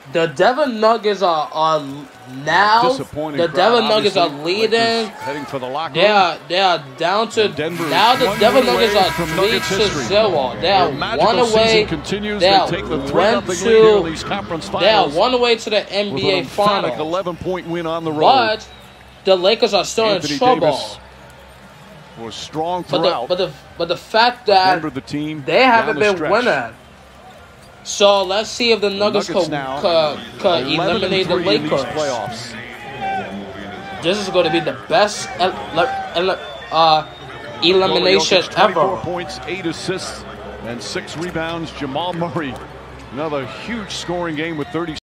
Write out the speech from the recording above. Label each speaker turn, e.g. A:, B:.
A: The Denver Nuggets are now. The Denver Nuggets are leading.
B: Heading for the locker room.
A: They are down to now. The Denver Nuggets are 3-0. They are one away. They are one away to the NBA Finals.
B: 11-point win on the road.
A: But the Lakers are still in trouble.
B: Was strong throughout.
A: But the fact that they haven't been winning. So let's see if the Nuggets could eliminate the Lakers. This is going to be the best elimination ever.
B: 24 points, 8 assists, and 6 rebounds. Jamal Murray, another huge scoring game with 30.